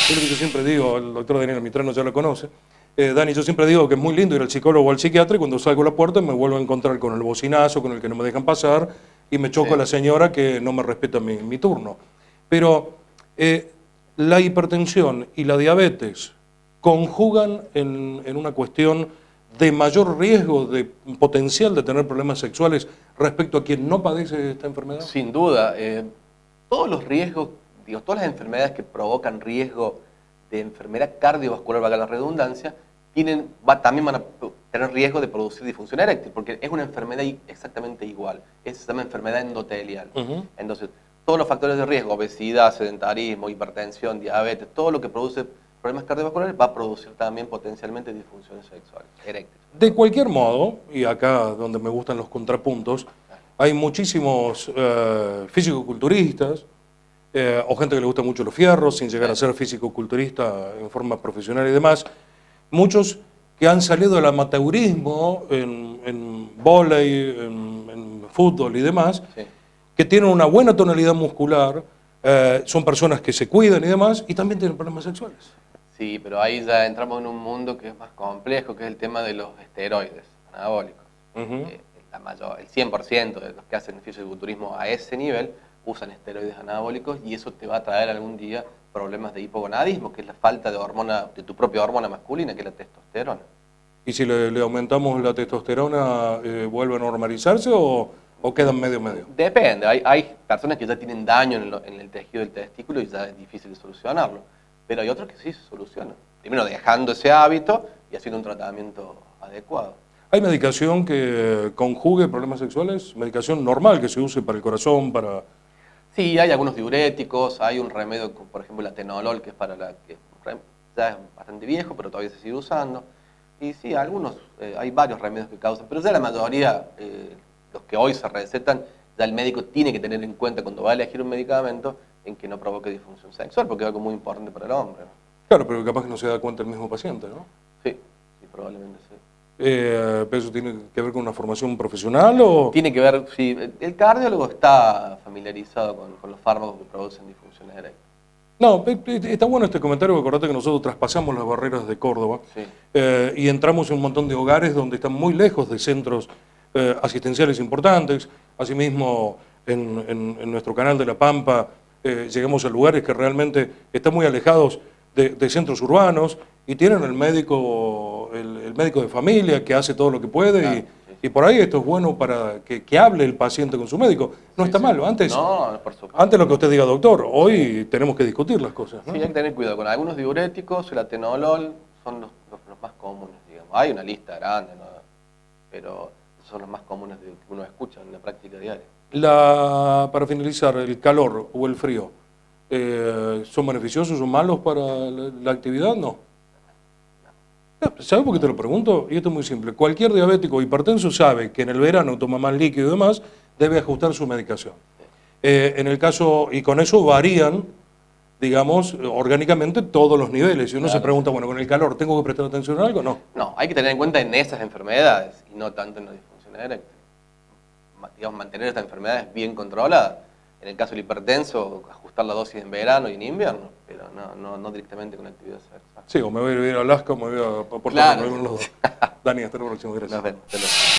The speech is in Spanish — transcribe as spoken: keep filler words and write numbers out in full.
Es lo que yo siempre digo, el doctor Daniel Mitrano ya lo conoce. Eh, Dani, yo siempre digo que es muy lindo ir al psicólogo o al psiquiatra y cuando salgo a la puerta me vuelvo a encontrar con el bocinazo, con el que no me dejan pasar y me choco Sí. a la señora que no me respeta mi, mi turno. Pero eh, la hipertensión y la diabetes conjugan en, en una cuestión de mayor riesgo, de potencial de tener problemas sexuales respecto a quien no padece esta enfermedad. Sin duda. Eh, todos los riesgos, digo, todas las enfermedades que provocan riesgo de enfermedad cardiovascular, valga la redundancia, tienen, va, también van a tener riesgo de producir disfunción eréctil, porque es una enfermedad exactamente igual. Es, se llama enfermedad endotelial. Uh-huh. Entonces, todos los factores de riesgo, obesidad, sedentarismo, hipertensión, diabetes, todo lo que produce problemas cardiovasculares va a producir también potencialmente disfunciones sexuales, eréctiles. De cualquier modo, y acá donde me gustan los contrapuntos, hay muchísimos eh, físico-culturistas, eh, o gente que le gusta mucho los fierros, sin llegar a ser físico-culturista en forma profesional y demás. Muchos que han salido del amateurismo en, en vóley, en, en fútbol y demás, sí. que tienen una buena tonalidad muscular, eh, son personas que se cuidan y demás, y también tienen problemas sexuales. Sí, pero ahí ya entramos en un mundo que es más complejo, que es el tema de los esteroides anabólicos. Uh-huh. eh, la mayor, el cien por ciento de los que hacen fisiculturismo a ese nivel usan esteroides anabólicos y eso te va a traer algún día problemas de hipogonadismo, que es la falta de hormona, de tu propia hormona masculina, que es la testosterona. ¿Y si le, le aumentamos la testosterona, eh, vuelve a normalizarse o, o quedan medio medio? Depende, hay, hay personas que ya tienen daño en, lo, en el tejido del testículo y ya es difícil de solucionarlo, pero hay otros que sí se solucionan. Primero dejando ese hábito y haciendo un tratamiento adecuado. ¿Hay medicación que conjugue problemas sexuales? ¿Medicación normal que se use para el corazón, para...? Sí, hay algunos diuréticos, hay un remedio, por ejemplo, el atenolol, que es para la que ya es bastante viejo, pero todavía se sigue usando. Y sí, algunos, eh, hay varios remedios que causan, pero ya la mayoría, eh, los que hoy se recetan, ya el médico tiene que tener en cuenta cuando va a elegir un medicamento en que no provoque disfunción sexual, porque es algo muy importante para el hombre, ¿no? Claro, pero capaz que no se da cuenta el mismo paciente, ¿no? Sí, sí, probablemente sí. Eh, ¿Pero eso tiene que ver con una formación profesional o...? Tiene que ver, sí, el cardiólogo está familiarizado con, con los fármacos que producen disfunciones eréctiles. No, está bueno este comentario, porque acordate que nosotros traspasamos las barreras de Córdoba sí. eh, y entramos en un montón de hogares donde están muy lejos de centros eh, asistenciales importantes. Asimismo, en, en, en nuestro canal de La Pampa eh, llegamos a lugares que realmente están muy alejados de, de centros urbanos y tienen el médico, el, el médico de familia que hace todo lo que puede claro, y, sí, sí. y por ahí esto es bueno para que, que hable el paciente con su médico. No sí, está sí. mal, antes, no, por supuesto. antes lo que usted diga, doctor, hoy sí. tenemos que discutir las cosas, ¿no? Sí, hay que tener cuidado con algunos diuréticos, el atenolol son los, los, los más comunes, digamos. Hay una lista grande, ¿no? Pero son los más comunes que uno escucha en la práctica diaria. La, para finalizar, el calor o el frío, eh, ¿son beneficiosos o malos para la, la actividad? No. ¿Sabes por qué te lo pregunto? Y esto es muy simple. Cualquier diabético o hipertenso sabe que en el verano toma más líquido y demás, debe ajustar su medicación. Eh, en el caso, y con eso varían, digamos, orgánicamente todos los niveles. Y uno claro, se pregunta, bueno, con el calor, ¿tengo que prestar atención a algo? No. No, hay que tener en cuenta en esas enfermedades y no tanto en la disfunción eréctil. Digamos, mantener esta enfermedad bien controlada. En el caso del hipertenso, ajustar la dosis en verano y en invierno, pero no, no, no directamente con actividad sexual. Sí, o me voy a ir a Alaska o me voy a Puerto Rico. Claro. Dani, hasta la próxima. Gracias. Nos vemos.